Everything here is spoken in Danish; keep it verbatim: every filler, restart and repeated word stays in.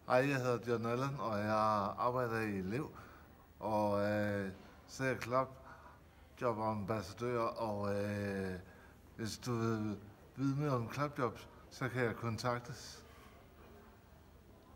Hej, jeg hedder John Allen, og jeg arbejder i Lev, og øh, så er jeg clubjobambassadør, og øh, hvis du vil vide mere om clubjobs, så kan jeg kontaktes.